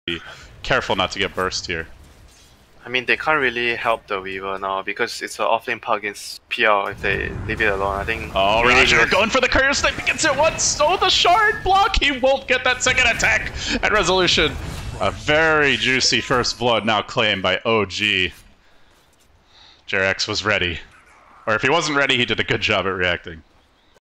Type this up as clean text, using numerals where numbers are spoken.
Be careful not to get burst here. I mean, they can't really help the Weaver now because it's an offlane pug against PR if they leave it alone. I think. Oh, Rodjer going for the courier snipe. He gets it once. Oh, the shard block. He won't get that second attack at resolution. A very juicy first blood now claimed by OG. Jerax was ready. Or if he wasn't ready, he did a good job at reacting.